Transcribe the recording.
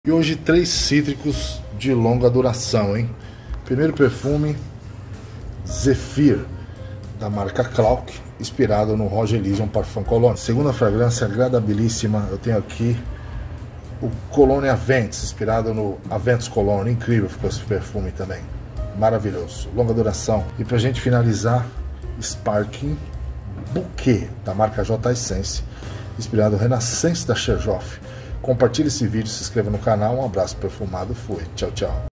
E hoje 3 cítricos de longa duração, hein? Primeiro perfume, Zephyr, da marca Clark, inspirado no Roger Elysium Parfum Cologne. Segunda fragrância agradabilíssima, eu tenho aqui o Cologne Avents, inspirado no Avents Cologne. Incrível ficou esse perfume também, maravilhoso, longa duração. E pra gente finalizar, Sparkling Bouquet, da marca J Essence, inspirado no Renaissance da Xerjoff. Compartilhe esse vídeo, se inscreva no canal, um abraço perfumado, fui, tchau, tchau.